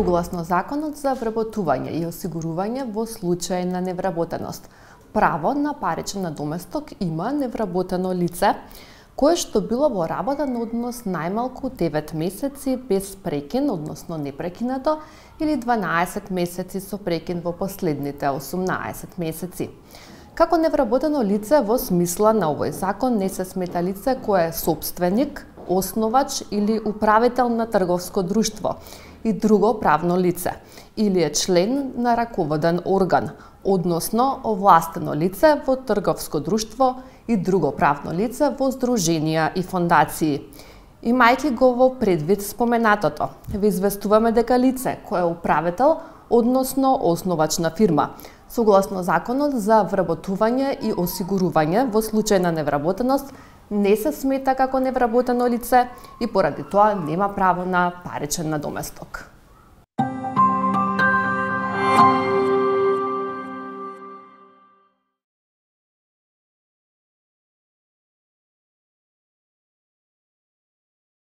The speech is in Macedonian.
Согласно Законот за вработување и осигурување во случај на невработеност, право на паричен надоместок има невработено лице кое што било во работен однос најмалку 9 месеци без прекин, односно непрекинато, или 12 месеци со прекин во последните 18 месеци. Како невработено лице во смисла на овој закон не се смета лице кое е сопственик, основач или управител на трговско друштво и друго правно лице, или е член на раководен орган, односно овластено лице во трговско друштво и друго правно лице во здруженија и фондации. Имајќи го во предвид споменатото, ве известуваме дека лице кое е управител, односно основач на фирма, согласно Законот за вработување и осигурување во случај на невработеност, не се смета како невработено лице и поради тоа нема право на паричен надоместок.